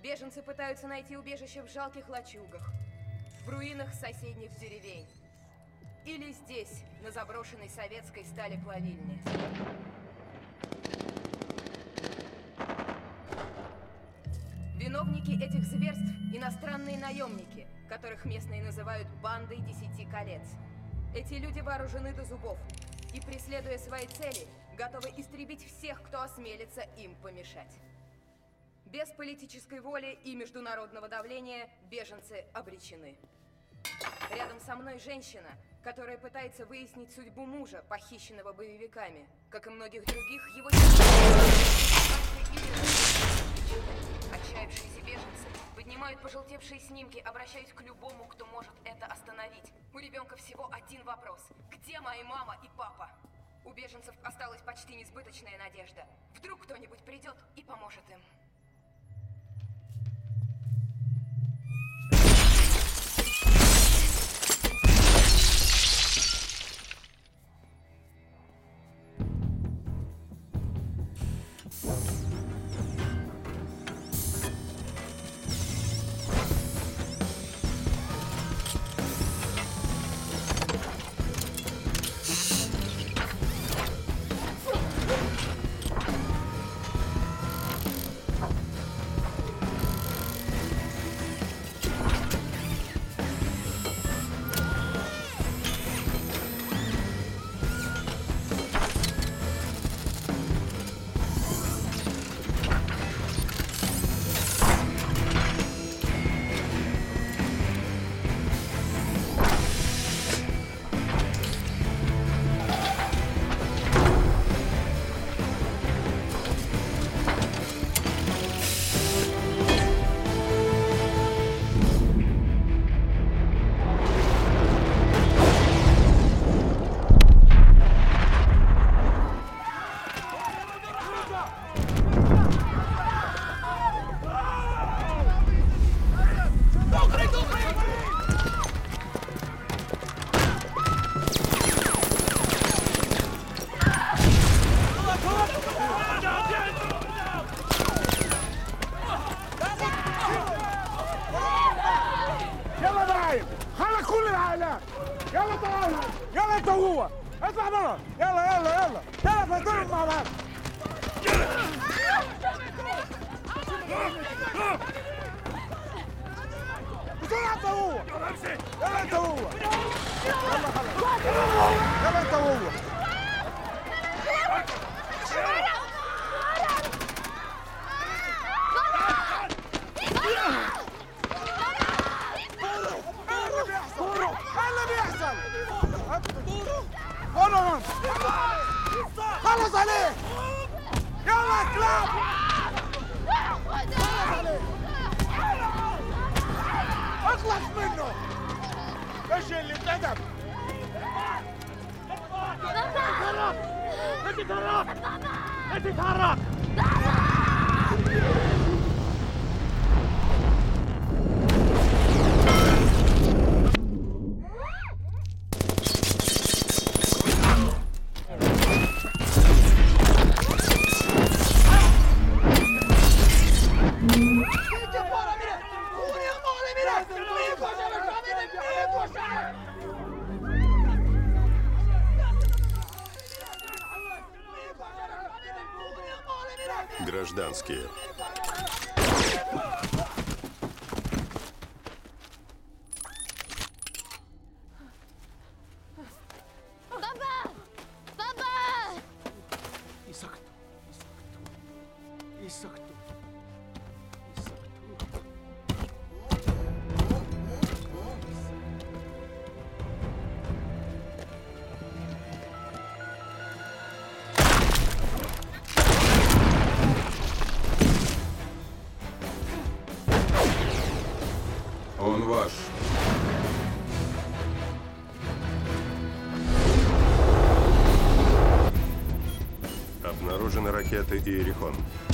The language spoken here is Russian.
Беженцы пытаются найти убежище в жалких лачугах, в руинах соседних деревень. Или здесь, на заброшенной советской сталеплавильне. Виновники этих зверств – иностранные наемники, которых местные называют «бандой 10 колец». Эти люди вооружены до зубов и, преследуя свои цели, готовы истребить всех, кто осмелится им помешать. Без политической воли и международного давления беженцы обречены. Рядом со мной женщина, которая пытается выяснить судьбу мужа, похищенного боевиками. Как и многих других, его отчаявшиеся беженцы поднимают пожелтевшие снимки, обращаясь к любому, кто может это остановить. У ребенка всего один вопрос. Где мои мама и папа? У беженцев осталась почти несбыточная надежда. Вдруг кто-нибудь придет и поможет им. يلا تعالوا يلا انت وهو اطلع بره يلا يلا يلا يلا فاضلوا مع بعض بسرعه انت وهو يلا انت وهو يلا خلاص يلا انت وهو خلص عليه يلا يا كلاب اخلص منه ايش اللي اتندم انت تتحرك Гражданские. Папа! Папа! Он ваш. Обнаружены ракеты Иерихон.